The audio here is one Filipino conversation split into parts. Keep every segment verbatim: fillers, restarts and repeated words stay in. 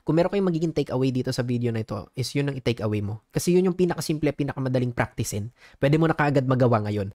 kung meron kayong magiging take away dito sa video na ito, is yun ang i-take away mo. Kasi yun yung pinakasimple, pinakamadaling practicein. Pwede mo na kaagad magawa ngayon.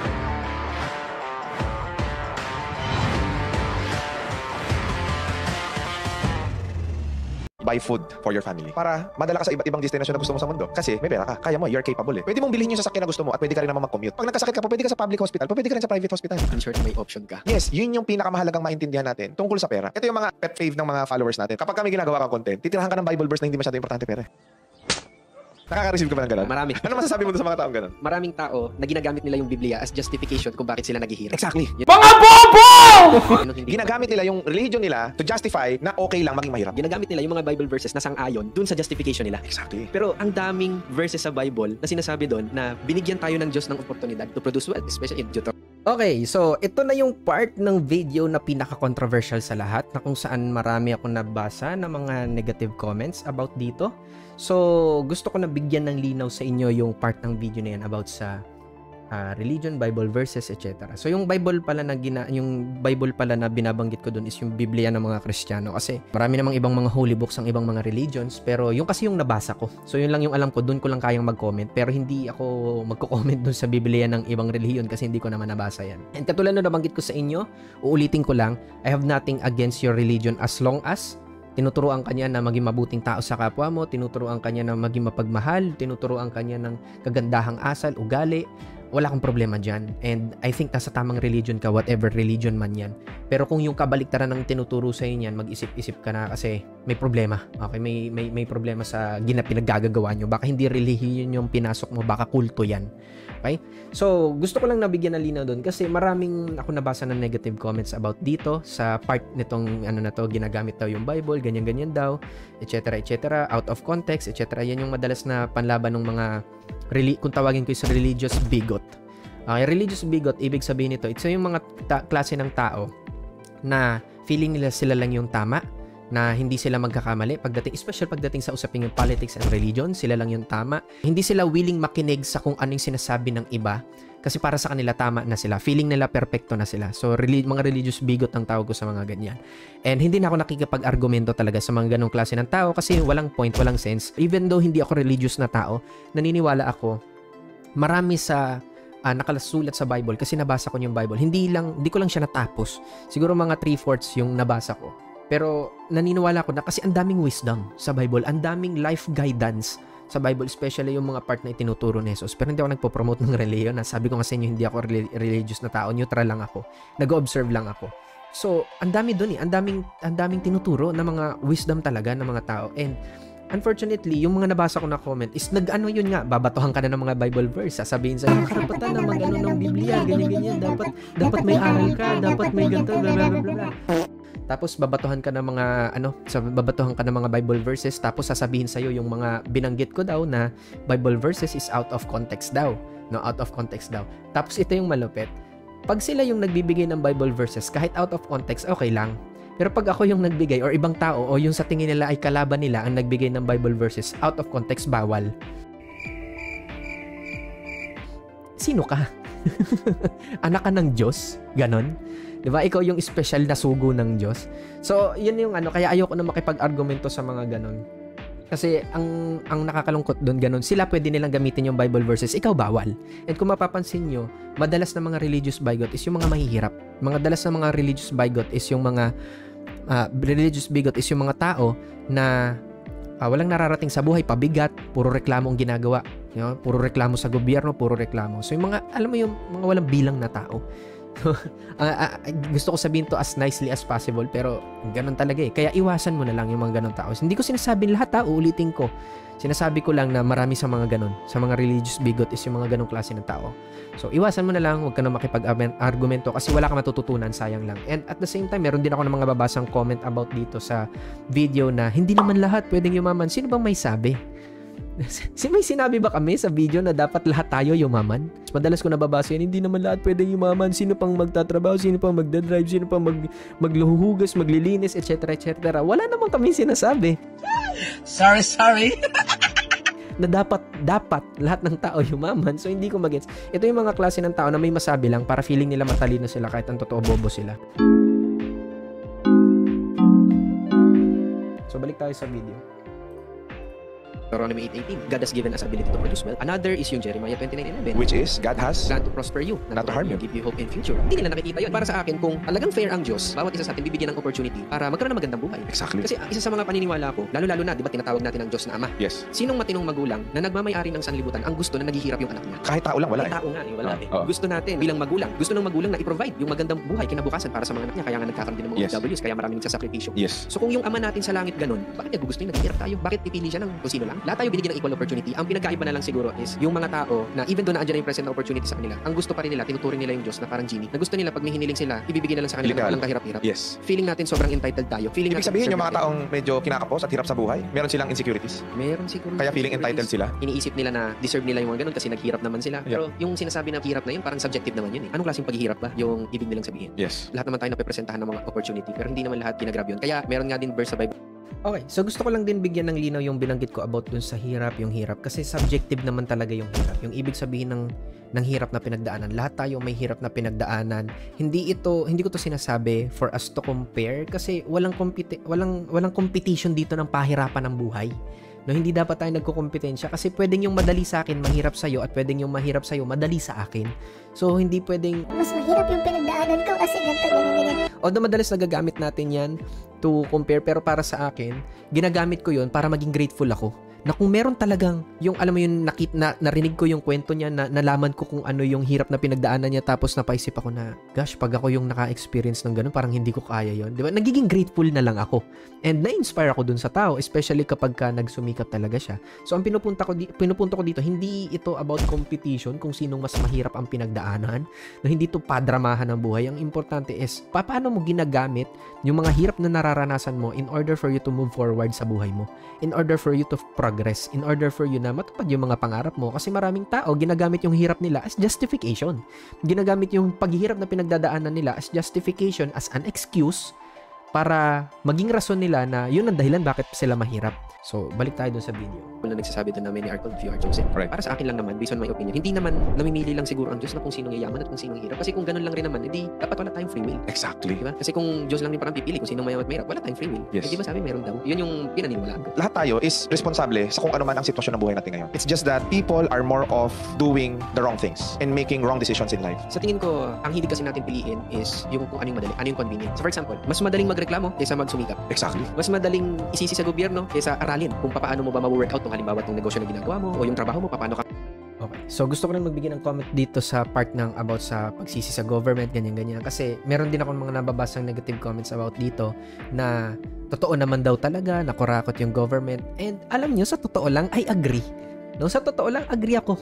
Buy food for your family. Para madala ka sa iba't ibang destination na gusto mo sa mundo. Kasi may pera ka. Kaya mo, you're capable eh. Pwede mong bilhin yung sasakyan na gusto mo at pwede ka rin naman mag-commute. Pag nagkasakit ka, pwede ka sa public hospital, pwede ka rin sa private hospital. I'm sure may option ka. Yes, yun yung pinakamahalagang maintindihan natin tungkol sa pera. Ito yung mga pet fave ng mga followers natin. Kapag kami ginagawa kang content, titirahan ka ng Bible verse na hindi masyado importante pera. Nakaka-receive ka ba ng gano'n? Marami. Ano masasabi mo sa mga taong gano'n? Maraming tao na ginagamit nila yung Biblia as justification kung bakit sila naghihirap. Exactly. Yun- Mga bobo! Ginagamit nila yung religion nila to justify na okay lang maging mahirap. Ginagamit nila yung mga Bible verses na sang-ayon dun sa justification nila. Exactly. Pero ang daming verses sa Bible na sinasabi doon na binigyan tayo ng Diyos ng oportunidad to produce wealth, especially in Deuteronomy. Okay, so ito na yung part ng video na pinaka-controversial sa lahat, na kung saan marami ako nabasa ng mga negative comments about dito. So, gusto ko na bigyan ng linaw sa inyo yung part ng video na yan about sa uh, religion, Bible verses, et cetera. So, yung Bible pala na gina, yung Bible pala na binabanggit ko doon is yung Biblia ng mga Kristiyano, kasi marami namang ibang mga holy books ang ibang mga religions, pero yung kasi yung nabasa ko. So, yun lang yung alam ko, doon ko lang kayang mag-comment, pero hindi ako magko-comment doon sa Biblia ng ibang religion kasi hindi ko naman nabasa yan. And katulad na nabanggit ko sa inyo, uulitin ko lang, I have nothing against your religion as long as tinuturuan kanya na maging mabuting tao sa kapwa mo, tinuturuan kanya na maging mapagmahal, tinuturuan kanya ng kagandahang asal, ugali, wala akong problema dyan. And I think nasa tamang religion ka, whatever religion man yan. Pero kung yung kabaliktaran ng tinuturo sa inyo yan, mag-isip-isip ka na kasi may problema. Okay, may may may problema sa gina pinaggagawa nyo. Baka hindi relihiyon yung pinasok mo, baka kulto yan. Okay? So, gusto ko lang nabigyan ng linaw doon kasi maraming ako nabasa ng negative comments about dito sa part nitong ano na to, ginagamit daw yung Bible, ganyan-ganyan daw, et cetera, et cetera, out of context, et cetera. Yan yung madalas na panlaban ng mga kung tawagin ko is religious bigot. Okay, religious bigot, ibig sabihin nito, ito yung mga ta- klase ng tao na feeling nila sila lang yung tama, na hindi sila magkakamali pagdating, especially pagdating sa usaping yung politics and religion, sila lang yung tama. Hindi sila willing makinig sa kung anong sinasabi ng iba kasi para sa kanila tama na sila. Feeling nila perfecto na sila. So, relig- mga religious bigot ang tawag ko sa mga ganyan. And hindi na ako nakikipag-argumento talaga sa mga ganong klase ng tao kasi walang point, walang sense. Even though hindi ako religious na tao, naniniwala ako marami sa uh, nakalasulat sa Bible kasi nabasa ko yung Bible. Hindi lang, hindi ko lang siya natapos. Siguro mga three-fourths yung nabasa ko. Pero naniniwala ko na kasi ang daming wisdom sa Bible, ang daming life guidance sa Bible, especially yung mga part na itinuturo ni Jesus. Pero hindi ako nagpo-promote ng religion. Sabi ko nga sa inyo, hindi ako religious na tao, neutral lang ako. Nag-observe lang ako. So, ang dami doon eh, ang daming, ang daming tinuturo na mga wisdom talaga ng mga tao. And unfortunately, yung mga nabasa ko na comment is nag-ano yun nga, babatuhan ka na ng mga Bible verse. Sasabihin sa'yo, karapatan na mag-ano ng Biblia, ganyan-ganyan. Dapat, dapat may aral ka, dapat may ganito, bla bla bla bla. Tapos babatuhan ka ng mga ano, sa babatuhan ka ng mga Bible verses, tapos sasabihin sa iyo yung mga binanggit ko daw na Bible verses is out of context daw, no, out of context daw. Tapos ito yung malupit. Pag sila yung nagbibigay ng Bible verses, kahit out of context, okay lang. Pero pag ako yung nagbigay or ibang tao o yung sa tingin nila ay kalaban nila ang nagbigay ng Bible verses, out of context, bawal. Sino ka? Anak ka ng Diyos? Ganon? Diba? Ikaw yung special na sugo ng Diyos. So, yun yung ano, kaya ayoko na makipag-argumento sa mga ganon. Kasi ang ang nakakalungkot doon ganon, sila pwede nilang gamitin yung Bible verses, ikaw bawal. And kung mapapansin nyo, madalas na mga religious bigot is yung mga mahihirap. Mga dalas na mga religious bigot is yung mga uh, religious bigot is yung mga tao na uh, walang nararating sa buhay, pabigat, puro reklamo ang ginagawa. You know? Puro reklamo sa gobyerno, puro reklamo. So yung mga, alam mo yung mga walang bilang na tao. uh, uh, gusto ko sabihin to as nicely as possible, pero ganun talaga eh. Kaya iwasan mo na lang yung mga ganun tao. Hindi ko sinasabing lahat ha, uulitin ko. Sinasabi ko lang na marami sa mga ganun, sa mga religious bigot is yung mga ganung klase ng tao. So iwasan mo na lang, huwag ka na makipag-argumento kasi wala ka matututunan, sayang lang. And at the same time, meron din ako ng mga babasang comment about dito sa video na hindi naman lahat pwedeng yumaman. Sino bang may sabi? May sinabi ba kami sa video na dapat lahat tayo yumaman? Madalas ko nababasa yan, hindi naman lahat pwedeng yumaman. Sino pang magtatrabaho, sino pang magdadrive, sino pang mag, magluhugas, maglilinis, et cetera et cetera. Wala naman kami sinasabi. Sorry, sorry. Na dapat, dapat lahat ng tao yumaman. So hindi ko magets. Ito yung mga klase ng tao na may masabi lang para feeling nila matalino sila kahit ang totoo bobo sila. So, balik tayo sa video. Deuteronomy eight eighteen, God has given us ability to produce wealth. Another is yung Jeremiah twenty-nine eleven. Which is, God has Plan to prosper you, not to harm you. give you hope in future. Hindi nila nakikita yun. Para sa akin, kung talagang fair ang Diyos, bawat isa sa atin bibigyan ng opportunity para magkaroon ng magandang buhay. Exactly. Kasi ang isa sa mga paniniwala ko, lalo-lalo na, di ba tinatawag natin ang Diyos na Ama? Yes. Sinong matinong magulang na nagmamayari ng sanlibutan ang gusto na naghihirap yung anak niya? Kahit tao lang, wala Kahit eh. tao nga, eh, wala Oh, eh. oh. Gusto natin bilang magulang, gusto ng magulang na i-provide yung magandang buhay kinabukasan para sa mga anak niya. Kaya nga nagkakaroon din ng mga Yes. O W S, kaya maraming nagsasakripisyo. Yes. So kung yung Ama natin sa langit ganun, bakit niya gugustuhin naghihirap tayo? Bakit pipili siya ng kung sino lang? Lahat tayo binigyan ng equal opportunity. Ang pinagkaiba na lang siguro is yung mga tao na even doon na andyan na yung present na opportunity sa kanila, ang gusto pa rin nila, tinuturing nila yung Diyos na parang genie. Na gusto nila pag may hiniling sila, ibibigay na lang sa kanila Illegal. na walang kahirap-hirap. Yes. Feeling natin sobrang entitled tayo. Feeling Ibig natin sabihin, yung mga deserve taong medyo kinakapos at hirap sa buhay, meron silang insecurities. natin. Meron siguro. Kaya feeling entitled sila. Iniisip nila na deserve nila yung mga ganun kasi naghirap naman sila. Yeah. Pero yung sinasabi na hirap na yun, parang subjective naman yun eh. Anong klaseng paghihirap ba yung ibig nilang sabihin? Yes. Lahat naman tayo napepresentahan ng mga opportunity pero hindi naman lahat ginagrab yun. Kaya meron nga din verse sa Bible. Okay, so gusto ko lang din bigyan ng linaw yung binanggit ko about dun sa hirap, yung hirap. Kasi subjective naman talaga yung hirap. Yung ibig sabihin ng, ng hirap na pinagdaanan. Lahat tayo may hirap na pinagdaanan. Hindi ito, hindi ko to sinasabi for us to compare kasi walang, competi- walang, walang competition dito ng pahirapan ng buhay. No, hindi dapat tayo nagkukompetensya kasi pwedeng yung madali sa akin mahirap sa'yo at pwedeng yung mahirap sa'yo madali sa akin. So, hindi pwedeng... Mas mahirap yung pinagdaanan ko kasi ganito, ganyan, ganyan. Although madalas nagagamit natin yan to compare, pero para sa akin, ginagamit ko yun para maging grateful ako. Na kung meron talagang, yung alam mo yung nakit, na, narinig ko yung kwento niya, na, nalaman ko kung ano yung hirap na pinagdaanan niya, tapos napaisip ako na, gosh, pag ako yung naka-experience ng ganun, parang hindi ko kaya yon, di ba? Nagiging grateful na lang ako. And na-inspire ako dun sa tao, especially kapag ka nagsumikap talaga siya. So, ang pinupunta ko, di, pinupunta ko dito, hindi ito about competition, kung sinong mas mahirap ang pinagdaanan, na hindi ito padramahan ng buhay. Ang importante is, pa, paano mo ginagamit yung mga hirap na nararanasan mo in order for you to move forward sa buhay mo. In order for you to progress, in order for you na matupad yung mga pangarap mo. Kasi maraming tao, ginagamit yung hirap nila as justification. Ginagamit yung paghihirap na pinagdadaanan nila as justification, as an excuse para maging rason nila na yun ang dahilan bakit sila mahirap. So, balik tayo dun sa video. na nagsasabi doon na many are called, few are chosen. Right. Para sa akin lang naman, based on my opinion, hindi naman namimili lang siguro ang Diyos na kung sinong yayaman at kung sinong hirap. Kasi kung ganun lang rin naman, edi dapat wala tayong free will. Exactly. Diba? Kasi kung Diyos lang din parang pipili kung sinong mayaman at mahirap, wala tayong free will. Yes. Eh, di ba sabi meron daw? Yun yung pinaniniwalaan ko. Lahat tayo is responsable sa kung ano man ang sitwasyon ng buhay natin ngayon. It's just that people are more of doing the wrong things and making wrong decisions in life. Sa tingin ko, ang hilig kasi natin piliin is yung kung ano yung madali, ano yung convenient. So for example, mas madaling magreklamo kaysa magsumikap. Exactly. Mas madaling isisi sa gobyerno kaysa aralin kung paano mo ba ma-work out kung halimbawa itong negosyo na ginagawa mo o yung trabaho mo, paano ka. Okay. So, gusto ko rin magbigay ng comment dito sa part ng about sa pagsisi sa government, ganyan-ganyan. Kasi meron din akong mga nababasang negative comments about dito na totoo naman daw talaga, nakurakot yung government. And alam nyo, sa totoo lang, I agree. No, sa totoo lang, agree ako.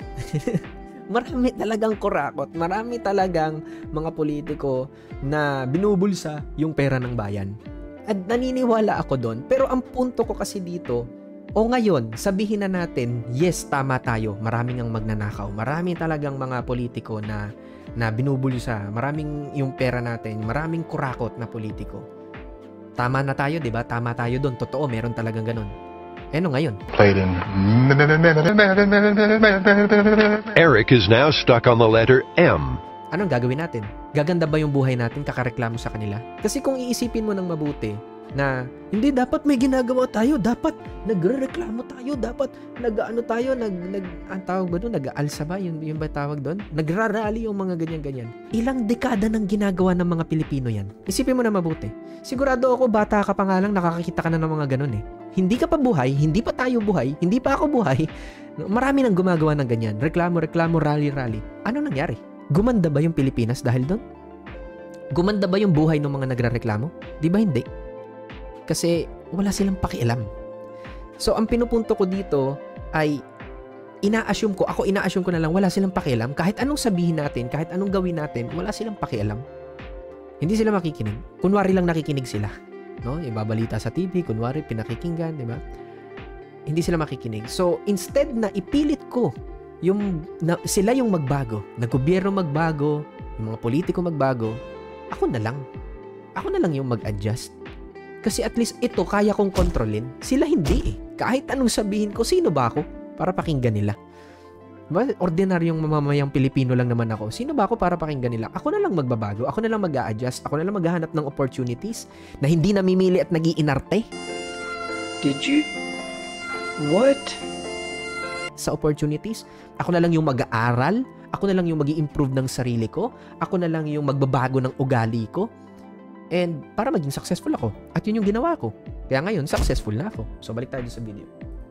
Marami talagang kurakot. Marami talagang mga politiko na binubulsa yung pera ng bayan. At naniniwala ako doon. Pero ang punto ko kasi dito, o ngayon, sabihin na natin, yes, tama tayo. Maraming ang magnanakaw. Maraming talagang mga politiko na, na binubulsa. Maraming yung pera natin. Maraming kurakot na politiko. Tama na tayo, di ba? Tama tayo doon. Totoo, meron talagang ganun. Eh, ano ngayon? Played in. Eric is now stuck on the letter M. Anong gagawin natin? Gaganda ba yung buhay natin kakareklamo sa kanila? Kasi kung iisipin mo ng mabuti na hindi dapat may ginagawa tayo, dapat nagrereklamo tayo, dapat nag-ano tayo, nag, nag ang tawag ba doon? Nag-aalsa ba? Yun, yun ba tawag doon? Nagrarally yung mga ganyan-ganyan. Ilang dekada nang ginagawa ng mga Pilipino yan. Isipin mo na mabuti. Sigurado ako, bata ka pa nga lang, nakakakita ka na ng mga ganun eh. Hindi ka pa buhay, hindi pa tayo buhay, hindi pa ako buhay. Marami nang gumagawa ng ganyan. Reklamo, reklamo, rally, rally. Ano nangyari? Gumanda ba yung Pilipinas dahil doon? Gumanda ba yung buhay ng mga nagrereklamo? Di ba hindi? Kasi wala silang pakialam. So, ang pinupunto ko dito ay ina-assume ko, ako ina-assume ko na lang, wala silang pakialam. Kahit anong sabihin natin, kahit anong gawin natin, wala silang pakialam. Hindi sila makikinig. Kunwari lang nakikinig sila. No? Ibabalita sa T V, kunwari pinakikinggan, di ba? Hindi sila makikinig. So, instead na ipilit ko yung, na, sila yung magbago, na gobyerno magbago, yung mga politiko magbago, ako na lang. Ako na lang yung mag-adjust. Kasi at least ito kaya kong kontrolin. Sila hindi eh. Kahit anong sabihin ko, sino ba ako para pakinggan nila? Diba? Ordinaryong mamamayang Pilipino lang naman ako. Sino ba ako para pakinggan nila? Ako na lang magbabago. Ako na lang mag-a-adjust. Ako na lang maghahanap ng opportunities na hindi namimili at nag-iinarte. Did you? What? Sa opportunities, ako na lang yung mag-aaral, ako na lang yung mag-i-improve ng sarili ko, ako na lang yung magbabago ng ugali ko, and para maging successful ako. At yun yung ginawa ko. Kaya ngayon, successful na ako. So, balik tayo sa video.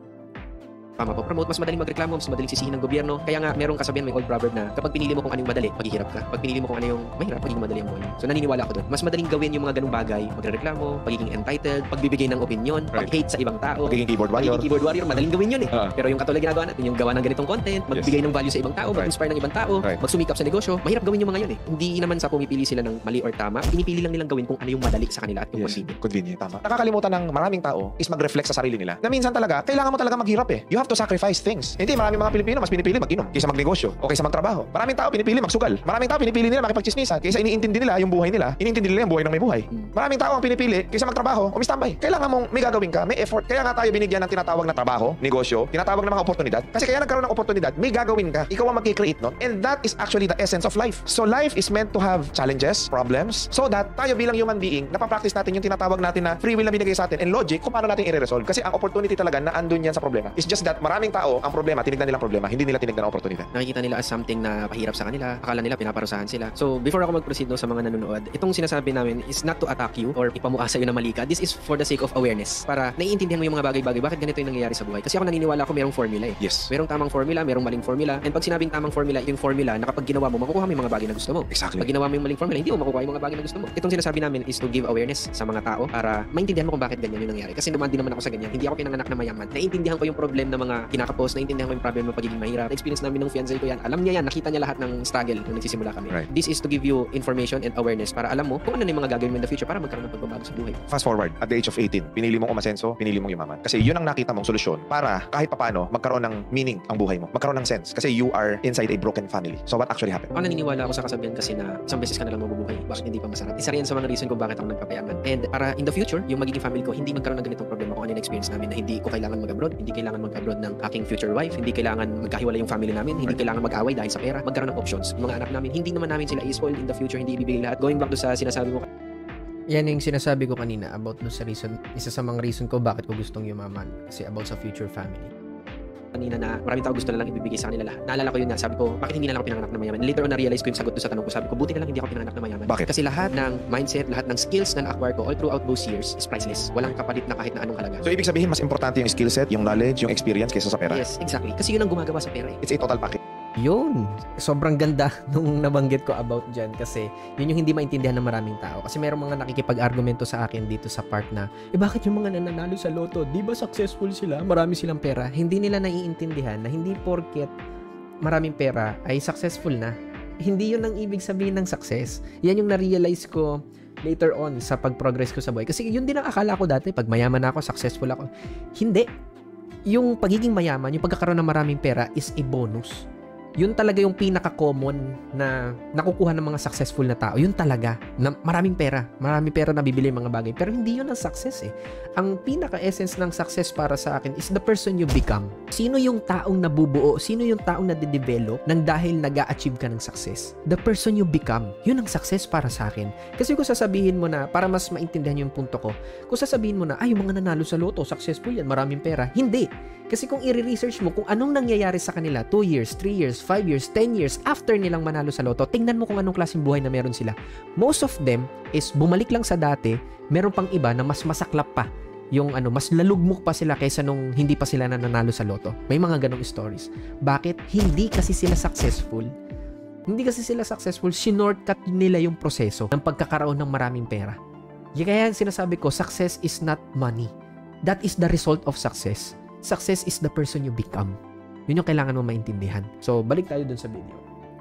Tama po. Promote, mas madaling magreklamo, mas madaling sisihin ng gobyerno. Kaya nga, merong kasabihan, may old proverb na kapag pinili mo kung ano yung madali, maghihirap ka. Pag pinili mo kung ano yung mahirap, magiging madali ang buhay. So naniniwala ako doon. Mas madaling gawin yung mga ganung bagay, magreklamo, pagiging entitled, pagbibigay ng opinion, Right. pag-hate sa ibang tao, Magiging keyboard warrior. Magiging keyboard warrior, madaling gawin yun eh. Ah. Pero yung katulad ginagawa natin, yung gawa ng ganitong content, magbigay ng value sa ibang tao, mag-inspire ng ibang tao, Right. magsumikap sa negosyo, mahirap gawin yung mga yun eh. Hindi naman sa pumipili sila ng mali or tama, pinipili lang nilang gawin kung ano yung madali sa kanila at yung Yes, convenient. convenient. Tama. Nakakalimutan ng maraming tao is mag-reflect sa sarili nila. Na minsan talaga, kailangan mo talaga maghirap eh. You have to sacrifice things. Hindi, maraming mga Pilipino mas pinipili mag-inom kaysa magnegosyo o kaysa magtrabaho. Maraming tao pinipili magsugal. Maraming tao pinipili nila makipagchismisan kaysa iniintindi nila yung buhay nila. Iniintindi nila yung buhay ng may buhay. Maraming tao ang pinipili kaysa magtrabaho o mistambay. Kailangan mong may gagawin ka, may effort. Kaya nga tayo binigyan ng tinatawag na trabaho, negosyo, tinatawag na mga oportunidad. Kasi kaya nagkaroon ng oportunidad, may gagawin ka. Ikaw ang mag-create nun. And that is actually the essence of life. So life is meant to have challenges, problems, so that tayo bilang human being, napapractice natin yung tinatawag natin na free will na binigay sa atin and logic kung paano natin i-resolve. Kasi ang opportunity talaga na andun yan sa problema. It's just that maraming tao, ang problema, tinignan nilang problema, hindi nila tinignan ang oportunidad. Nakikita nila as something na pahirap sa kanila, akala nila pinaparusahan sila. So before ako mag-proceed no, sa mga nanonood, itong sinasabi namin is not to attack you or ipamuha sa'yo na mali ka. This is for the sake of awareness. Para naiintindihan mo yung mga bagay-bagay, bakit ganito yung nangyayari sa buhay. Kasi ako naniniwala ko merong formula eh. Yes. Merong tamang formula, merong maling formula. And pag sinabing tamang formula, yung formula na kapag ginawa mo, makukuha mo yung mga bagay na gusto mo. Exactly. Pag ginawa mo yung maling formula, hindi mo makukuha yung mga bagay na gusto mo. Itong sinasabi namin is to give awareness sa mga tao para maintindihan mo kung bakit ganyan yung nangyari. Kasi dumandi naman ako sa ganyan. Hindi ako pinanganak na mayaman. Naiintindihan ko yung problem ng mga kinakapos, naiintindihan ko yung problem ng pagiging mahirap. Na-experience namin ng fiancé ko yan. Alam niya yan, nakita niya lahat ng struggle nung nagsisimula kami. Right. This is to give you information and awareness para alam mo kung ano na yung mga gagawin mo in the future para magkaroon ng pagbabago sa buhay. Fast forward, at the age of eighteen, pinili mong umasenso, pinili mong yumaman. Kasi yun ang nakita mong solusyon para kahit papano magkaroon ng meaning ang buhay mo. Magkaroon ng sense. Kasi you are inside a broken family. So what actually happened? Ako naniniwala ako sa kasabihan kasi na isang beses ka na lang mabubuhay. Bakit hindi pa masarap? Isa rin sa mga reason kung bakit ako nagpapayaman. And para in the future, yung magiging family ko, hindi magkaroon ng ganitong problema kung ano yung experience namin na hindi ko kailangan mag-abroad, hindi kailangan mag-abroad ng aking future wife, hindi kailangan magkahiwalay yung family namin, hindi kailangan mag-away dahil sa pera, magkaroon ng options. Yung mga anak namin, hindi naman namin sila i-spoil in the future, hindi ibibigay lahat. Going back to sa sinasabi mo, Yan yung sinasabi ko kanina about no sa reason, isa sa mga reason ko bakit ko gustong yumaman. Kasi about sa future family. kanina na maraming tao gusto na lang ibibigay sa kanila lahat. Naalala ko yun na, sabi ko, bakit hindi na lang ako pinanganak na mayaman? Later on, na-realize ko yung sagot doon sa tanong ko. Sabi ko, buti na lang hindi ako pinanganak na mayaman. Bakit? Kasi lahat ng mindset, lahat ng skills na na-acquire ko all throughout those years is priceless. Walang kapalit na kahit na anong halaga. So, ibig sabihin, mas importante yung skill set, yung knowledge, yung experience kaysa sa pera. Yes, exactly. Kasi yun ang gumagawa sa pera eh. It's a total package. Yun. Sobrang ganda nung nabanggit ko about dyan kasi yun yung hindi maintindihan ng maraming tao. Kasi merong mga nakikipag-argumento sa akin dito sa part na, eh bakit yung mga nananalo sa loto? Di ba successful sila? Marami silang pera. Hindi nila naiintindihan na hindi porket maraming pera ay successful na. Hindi yun ang ibig sabihin ng success. Yan yung na-realize ko later on sa pag-progress ko sa buhay. Kasi yun din ang akala ko dati. Pag mayaman ako, successful ako. Hindi. Yung pagiging mayaman, yung pagkakaroon ng maraming pera is a bonus. Yun talaga yung pinaka-common na nakukuha ng mga successful na tao. Yun talaga. Na maraming pera. Maraming pera na bibili yung mga bagay. Pero hindi yun ang success eh. Ang pinaka-essence ng success para sa akin is the person you become. Sino yung taong nabubuo? Sino yung taong nade-develop nang dahil nag-a-achieve ka ng success? The person you become. Yun ang success para sa akin. Kasi kung sasabihin mo na, para mas maintindihan yung punto ko, kung sasabihin mo na, ay, yung mga nanalo sa loto, successful yan, maraming pera. Hindi. Kasi kung i-research mo kung anong nangyayari sa kanila two years, three years, five years, ten years after nilang manalo sa loto, tingnan mo kung anong klaseng buhay na meron sila. Most of them is bumalik lang sa dati, meron pang iba na mas masaklap pa. Yung ano, mas lalugmok pa sila kaysa nung hindi pa sila nananalo sa loto. May mga ganong stories. Bakit? Hindi kasi sila successful. Hindi kasi sila successful, sinortcut nila yung proseso ng pagkakaroon ng maraming pera. Kaya sinasabi ko, success is not money. That is the result of success. Success is the person you become. Yun yung kailangan mo maintindihan. So, balik tayo dun sa video.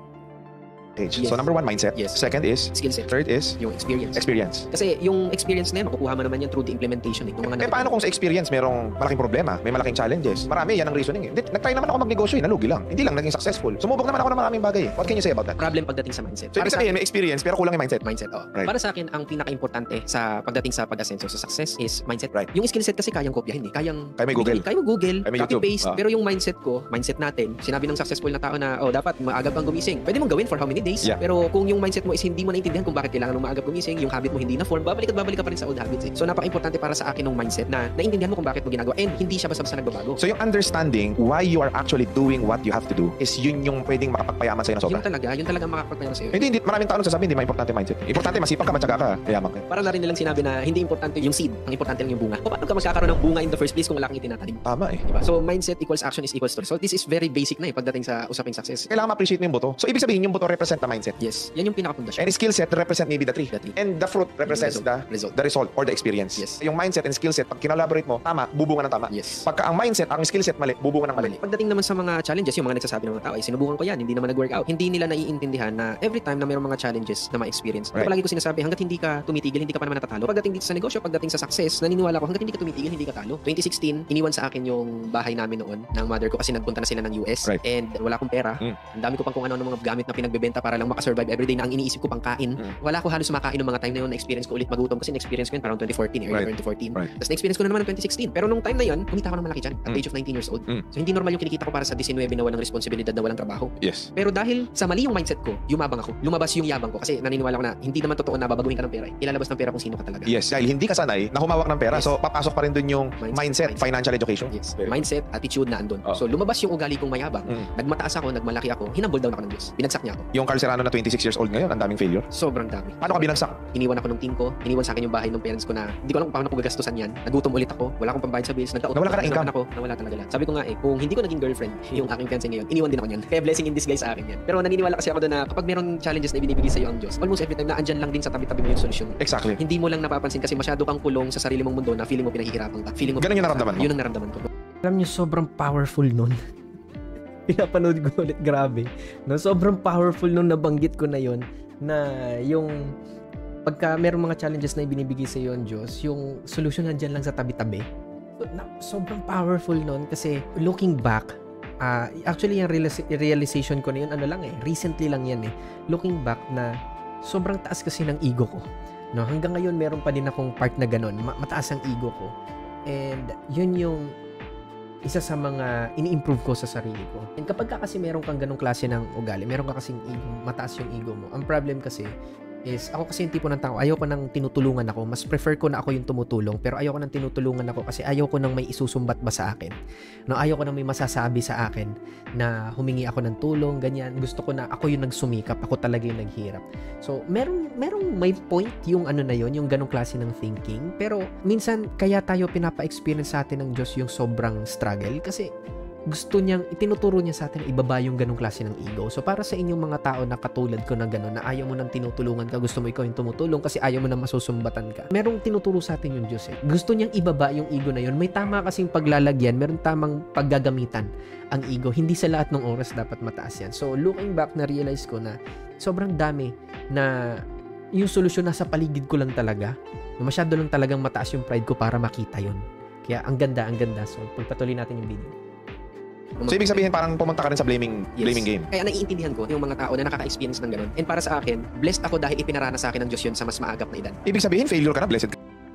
Yes. Yes. So, number one, mindset. Yes. Second is, Skill set. third is, Yung experience. experience. Kasi yung experience na yun, makukuha mo naman yan through the implementation eh. Yung mga Eh, paano kung sa experience merong malaking problema, may malaking challenges? Marami, yan ang reasoning eh. Hindi, nag-try naman ako magnegosyo eh, nalugi lang. Hindi lang naging successful. Sumubok naman ako ng maraming bagay eh. What can you say about that? problem pagdating sa mindset. So, ibig Para sa sabihin, may experience pero kulang yung mindset. mindset, oh. Right. Para sa akin, ang pinaka-importante sa pagdating sa pag-asenso sa success is mindset. Right. Yung skill set kasi kayang kopyahin eh. Kayang Kaya may Google. Kaya mo Google, Kaya may YouTube. copy-paste. Ah. Pero yung mindset ko, mindset natin, sinabi ng successful na tao na, oh, dapat maaga pang gumising. Pwede mong gawin for how many days. Yeah. Pero kung yung mindset mo is hindi mo naintindihan kung bakit kailangan ng maaga gumising, yung habit mo hindi na form, babalik at babalik ka pa rin sa old habits eh. So napaka-importante para sa akin ng mindset na naintindihan mo kung bakit mo ginagawa and hindi siya basta-basta nagbabago. So yung understanding why you are actually doing what you have to do is yun yung pwedeng makapagpayaman sa'yo na sobra. Yun talaga, yun talaga ang makakapagpayaman sa'yo. Hindi, hindi, maraming tao nagsasabi hindi ma-importante mindset. Importante, masipag ka, matyaga ka, kayaman ka. Parang na rin nilang sinabi na hindi importante yung seed, ang importante lang yung bunga. O paano ka magkakaroon ng bunga in the first place kung wala kang itinatanim? Tama eh. Diba? So mindset equals action is equals to result. This is very basic na eh pagdating sa usaping success. Kailangan ma-appreciate mo yung buto. So ibig sabihin yung buto represent the mindset. Yes, yan yung pinaka-pundasyon. And skill set represent maybe the tree. The tree. And the fruit represents the Result. the result or the experience. Yes. Yung mindset and skill set, pag kinolaborate mo, tama, bubunga ng tama. Yes. Pagka ang mindset, ang skill set mali, bubunga ng mali. Pagdating naman sa mga challenges, yung mga nagsasabi ng mga tao, ay sinubukan ko yan, hindi naman nag-work out. Hindi nila naiintindihan na every time na mayroong mga challenges na ma-experience. Right. Right. Palagi ko sinasabi, hanggat hindi ka tumitigil, hindi ka pa naman natatalo. Pagdating dito sa negosyo, pagdating sa success, naniniwala ko, hanggat hindi ka tumitigil, hindi ka talo. twenty sixteen, iniwan sa akin yung bahay namin noon ng mother ko kasi nagpunta na sila ng U S. Right. And wala akong pera. Mm. Ang dami ko pang kung ano ng mga gamit na pinagbebenta para lang makasurvive everyday na ang iniisip ko pang kain. Mm. Wala ko halos makain ng mga time na yun, na-experience ko ulit magutom kasi na-experience ko yun parang twenty fourteen, early Right. twenty fourteen. Right. Tapos na-experience ko na naman ng twenty sixteen. Pero nung time na yun, kumita ako ng malaki dyan at Mm. the age of nineteen years old. Mm. So hindi normal yung kinikita ko para sa nineteen na walang responsibilidad na walang trabaho. Yes. Pero dahil sa mali yung mindset ko, yumabang ako. Lumabas yung yabang ko kasi naniniwala ko na hindi naman totoo na babaguhin ka ng pera. Eh. Ilalabas ng pera kung sino ka talaga. Yes. Dahil hindi ka sanay na humawak ng pera. Yes. So papasok pa rin dun yung Mindset. mindset, Mindset. financial education. Yes. Very good. Mindset, attitude na andun. Oh. So lumabas yung ugali kong mayabang. Mm. Nagmataas ako, nagmalaki ako, hinambol down ako ng Diyos. Binagsak niya ako. Yung Carl Serrano na twenty-six years old ngayon, ang daming failure. Sobrang dami. Paano ka binagsak? Iniwan ako ng team ko, iniwan sa akin yung bahay ng parents ko na hindi ko alam kung paano ko gagastusan yan. Nagutom ulit ako, wala akong pambayad sa bills, nagtaot. Nawala ka ng income. Ako, nawala talaga lahat. Sabi ko nga eh, kung hindi ko naging girlfriend yung aking fiancé ngayon, iniwan din ako niyan. Kaya blessing in disguise sa akin yan. Pero naniniwala kasi ako doon na kapag merong challenges na ibinibigay sa iyo ang Diyos, almost every time na andyan lang din sa tabi-tabi mo yung solusyon. Exactly. Hindi mo lang napapansin kasi masyado kang kulong sa sarili mong mundo na feeling mo pinahihirapan ka. Feeling mo Ganun yung naramdaman mo? Yun ang naramdaman ko. Alam niyo, sobrang powerful nun. Pinapanood ko ulit, grabe. No, sobrang powerful nung nabanggit ko na yon na yung pagka merong mga challenges na ibinibigay sa iyo ng Diyos, yung solution nandiyan lang sa tabi-tabi. So, na, sobrang powerful nun kasi looking back, uh, actually yung realis- realization ko na yun, ano lang eh, recently lang yan eh. Looking back na sobrang taas kasi ng ego ko. No, hanggang ngayon meron pa din akong part na ganun, ma- mataas ang ego ko. And yun yung isa sa mga ini-improve ko sa sarili ko. And kapag ka kasi meron kang ganong klase ng ugali, meron ka kasing ego, mataas yung ego mo. Ang problem kasi is, ako kasi yung tipo ng tao, ayoko nang tinutulungan ako. Mas prefer ko na ako yung tumutulong, pero ayoko nang tinutulungan ako kasi ayoko nang may isusumbat ba sa akin. No, ayoko nang may masasabi sa akin na humingi ako ng tulong, ganyan. Gusto ko na ako yung nagsumikap, ako talaga yung naghirap. So, merong, merong may point yung ano na yon, yung ganong klase ng thinking. Pero, minsan, kaya tayo pinapa-experience sa atin ng Diyos yung sobrang struggle kasi gusto niyang, itinuturo niya sa atin ibaba yung ganong klase ng ego. So, para sa inyong mga tao na katulad ko na gano'n, na ayaw mo nang tinutulungan ka, gusto mo ikaw yung tumutulong kasi ayaw mo nang masusumbatan ka. Merong tinuturo sa atin yung Diyos eh. Gusto niyang ibaba yung ego na yun. May tama kasing paglalagyan, meron tamang paggagamitan ang ego. Hindi sa lahat ng oras dapat mataas yan. So, looking back, na-realize ko na sobrang dami na yung solusyon nasa paligid ko lang talaga. Masyado lang talagang mataas yung pride ko para makita yun. Kaya, ang ganda, ang ganda. So, pagpatuloy natin yung video. So ibig sabihin parang pumunta ka rin sa blaming Yes. blaming game. Kaya naiintindihan ko yung mga tao na nakaka-experience ng ganun. And para sa akin, blessed ako dahil ipinarana sa akin ng Diyos yun sa mas maagap na edad. Ibig sabihin failure ka na, blessed ka.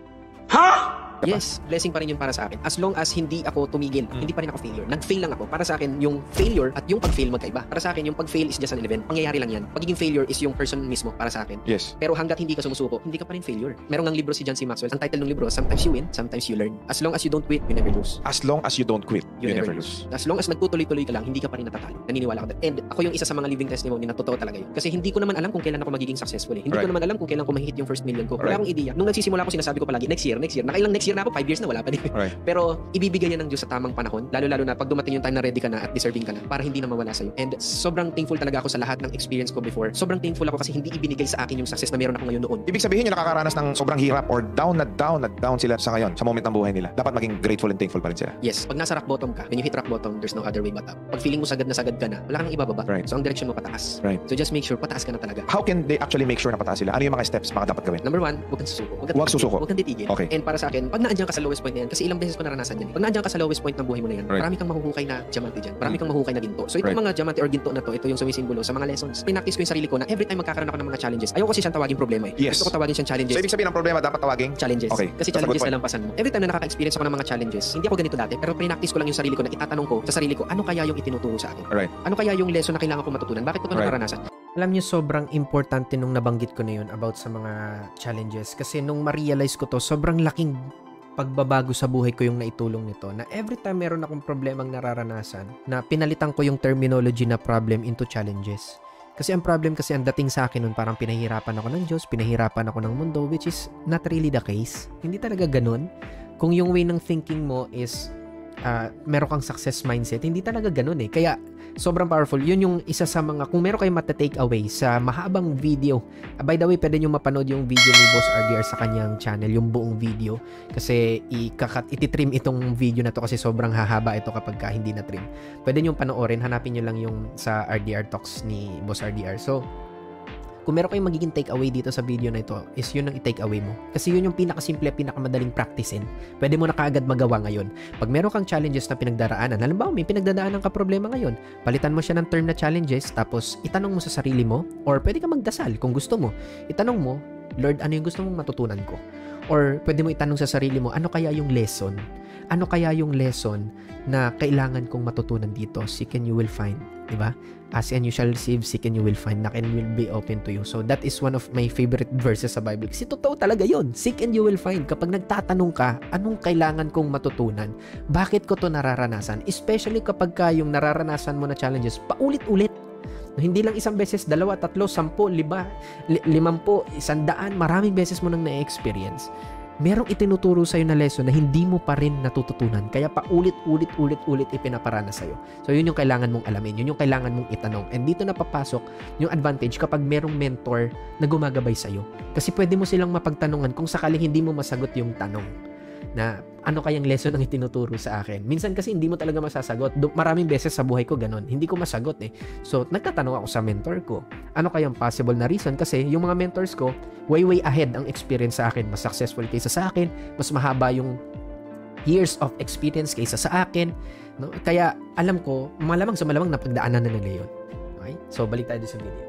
Yes, blessing pa rin yun para sa akin. As long as hindi ako tumigil, Mm. hindi pa rin ako failure. Nag-fail lang ako. Para sa akin, yung failure at yung pag-fail magkaiba. Para sa akin, yung pag-fail is just an event. Pangyayari lang yan. Pagiging failure is yung person mismo para sa akin. Yes. Pero hanggat hindi ka sumusuko, hindi ka pa rin failure. Merong ng libro si John C. Maxwell. Ang title ng libro, Sometimes You Win, Sometimes You Learn. As long as you don't quit, you never lose. As long as you don't quit, you, never lose. As long as nagtutuloy-tuloy ka lang, hindi ka pa rin natatalo. Naniniwala ko doon. And ako yung isa sa mga living testimony na totoo talaga yun. Kasi hindi ko naman alam kung kailan ako magiging successful eh. Hindi Right. ko naman alam kung kailan ko mahihit yung first million ko. Wala Right. akong ideya. Nung nagsisimula ako, sinasabi ko palagi, next year, next year. Nakailang next year na ako, five years na, wala pa din. Right. Pero ibibigay yan ng Diyos sa tamang panahon, lalo-lalo na pag dumating yung time na ready ka na at deserving ka na para hindi na mawala sa'yo. And sobrang thankful talaga ako sa lahat ng experience ko before. Sobrang thankful ako kasi hindi ibinigay sa akin yung success na meron ako ngayon noon. Ibig sabihin yung nakakaranas ng sobrang hirap or down na down na down sila sa ngayon, sa moment ng buhay nila. Dapat maging grateful and thankful pa rin sila. Yes, pag nasa rock bottom ka, when you hit rock bottom, there's no other way but up. Pag feeling mo sagad na sagad ka na, wala kang ibababa. Right. So ang direction mo pataas. Right. So just make sure pataas ka na talaga. How can they actually make sure na pataas sila? Ano yung mga steps mga dapat gawin? Number one, huwag kang susuko. Huwag kang Huwag titigil. susuko. Huwag kang titigil. Okay. And para sa akin, pag naandyan ka sa lowest point na yan, kasi ilang beses ko naranasan yan. Pag naandyan ka sa lowest point ng buhay mo na yan, Right. marami kang mahuhukay na diamante dyan. Marami Mm. kang mahuhukay na ginto. So itong Right. mga diamante or ginto na to, ito yung sumisimbolo sa mga lessons. Pinaktis ko yung sarili ko na every time magkakaroon ako ng mga challenges, ayoko kasi siyang tawagin problema eh. Yes. Gusto ko tawagin siyang challenges. So ibig sabihin ang problema dapat tawagin Challenges. Okay. Kasi That's a good challenges point. na lampasan mo. Every time na nakaka-experience ako ng mga challenges, hindi ako ganito dati, pero pinaktis ko lang yung sarili ko na itatanong ko sa sarili ko, ano kaya yung itinuturo sa akin? Alright. Ano kaya yung lesson na kailangan ko matutunan? Bakit ko ito Right. naranasan? Alam niyo, sobrang importante nung nabanggit ko na yun about sa mga challenges. Kasi nung ma-realize ko to, sobrang laking pagbabago sa buhay ko yung naitulong nito. Na every time meron akong problemang nararanasan, na pinalitan ko yung terminology na problem into challenges. Kasi ang problem kasi ang dating sa akin nun, parang pinahirapan ako ng Diyos, pinahirapan ako ng mundo, which is not really the case. Hindi talaga ganun. Kung yung way ng thinking mo is uh, meron kang success mindset, hindi talaga ganun eh. Kaya sobrang powerful. Yun yung isa sa mga, kung meron kayong mata-take away sa mahabang video. Uh, by the way, pwede nyo mapanood yung video ni Boss R D R sa kanyang channel, yung buong video. Kasi ikakat, ititrim itong video na to kasi sobrang hahaba ito kapag ka hindi na trim. Pwede nyo panoorin, hanapin nyo lang yung sa R D R Talks ni Boss R D R. So, kung meron kayong magiging take away dito sa video na ito, is yun ang i-take away mo. Kasi yun yung pinakasimple, pinakamadaling practicein. Pwede mo na kaagad magawa ngayon. Pag meron kang challenges na pinagdaraanan, halimbawa may pinagdadaanan ka problema ngayon, palitan mo siya ng term na challenges, tapos itanong mo sa sarili mo, or pwede ka magdasal kung gusto mo. Itanong mo, Lord, ano yung gusto mong matutunan ko? Or pwede mo itanong sa sarili mo, ano kaya yung lesson? Ano kaya yung lesson na kailangan kong matutunan dito? Seek and you will find. Diba? Ask and you shall receive, seek and you will find, knock and will be open to you. So that is one of my favorite verses sa Bible. Kasi totoo talaga yun. Seek and you will find. Kapag nagtatanong ka, anong kailangan kong matutunan? Bakit ko to nararanasan? Especially kapag ka yung nararanasan mo na challenges, paulit-ulit. Hindi lang isang beses, dalawa, tatlo, sampo, liba, li- limampo, isandaan, maraming beses mo nang na-experience. Merong itinuturo sa'yo na lesson na hindi mo pa rin natututunan. Kaya pa ulit-ulit-ulit-ulit ipinaparana sa'yo. So, yun yung kailangan mong alamin. Yun yung kailangan mong itanong. And dito na papasok yung advantage kapag merong mentor na gumagabay sa'yo. Kasi pwede mo silang mapagtanungan kung sakaling hindi mo masagot yung tanong na ano kayang lesson ang itinuturo sa akin. Minsan kasi hindi mo talaga masasagot. Maraming beses sa buhay ko ganun. Hindi ko masagot eh. So, nagtatanong ako sa mentor ko. Ano kayang possible na reason? Kasi yung mga mentors ko, way way ahead ang experience sa akin. Mas successful kaysa sa akin. Mas mahaba yung years of experience kaysa sa akin. No? Kaya alam ko, malamang sa malamang napagdaanan na nila yun. Okay? So, balik tayo sa video.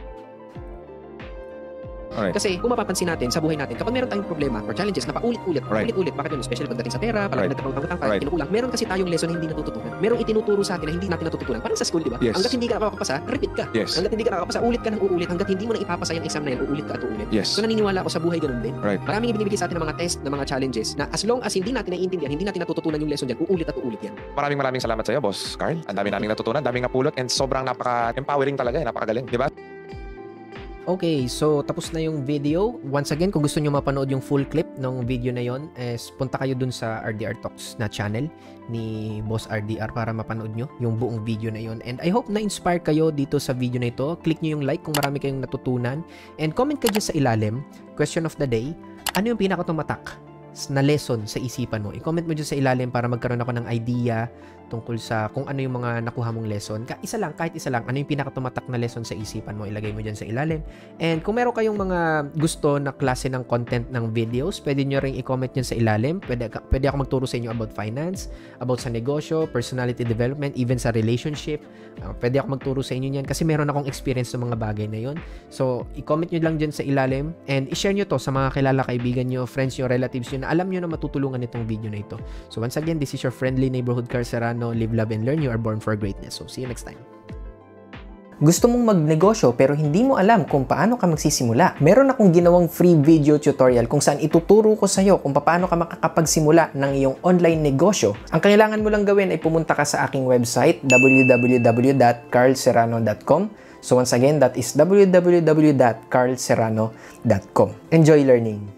Alright. Kasi kung mapapansin natin sa buhay natin, kapag meron tayong problema or challenges na paulit-ulit, Right. paulit-ulit, bakit yun? Especially pagdating sa pera, Right. parang nagkaroon ng utang tayo, Right. kinukulang. Meron kasi tayong lesson na hindi natututunan. Merong itinuturo sa atin na hindi natin natututunan. Parang sa school, di ba? Yes. Hanggat hindi ka nakakapasa, repeat ka. Yes. Hanggat hindi ka nakakapasa, ulit ka ng uulit. Hanggat hindi mo na ipapasa yung exam na yan, uulit ka at uulit. Yes. So naniniwala ako sa buhay ganun din. Right. Maraming ibinibigay sa atin ng mga test, ng mga challenges na as long as hindi natin naiintindihan, hindi natin natututunan yung lesson dyan, uulit at uulit yan. Maraming maraming salamat sa iyo, Boss Carl. Ang dami naming natutunan, daming napulot, and sobrang napaka-empowering talaga eh, napakagaling, di ba? Okay, so tapos na yung video. Once again, kung gusto nyo mapanood yung full clip ng video na yon, is punta kayo dun sa R D R Talks na channel ni Boss R D R para mapanood nyo yung buong video na yon. And I hope na-inspire kayo dito sa video na ito. Click nyo yung like kung marami kayong natutunan. And comment kayo sa ilalim, question of the day, ano yung pinakatumatak na lesson sa isipan mo? I-comment mo dyan sa ilalim para magkaroon ako ng idea tungkol sa kung ano yung mga nakuha mong lesson. Ka isa lang, kahit isa lang, ano yung pinakatumatak na lesson sa isipan mo, ilagay mo dyan sa ilalim. And kung meron kayong mga gusto na klase ng content ng videos, pwede nyo rin i-comment nyo sa ilalim. Pwede, pwede ako magturo sa inyo about finance, about sa negosyo, personality development, even sa relationship. Uh, pwede ako magturo sa inyo yan kasi meron akong experience sa mga bagay na yon. So, i-comment nyo lang dyan sa ilalim and i-share nyo to sa mga kilala, kaibigan nyo, friends nyo, relatives nyo na alam nyo na matutulungan itong video na ito. So, once again, this is your friendly neighborhood Carl Serrano. Live, love, and learn. You are born for greatness. So, see you next time. Gusto mong magnegosyo pero hindi mo alam kung paano ka magsisimula? Meron akong ginawang free video tutorial kung saan ituturo ko sa iyo kung paano ka makakapagsimula ng iyong online negosyo. Ang kailangan mo lang gawin ay pumunta ka sa aking website w w w dot carl serrano dot com. So once again, that is w w w dot carl serrano dot com. Enjoy learning!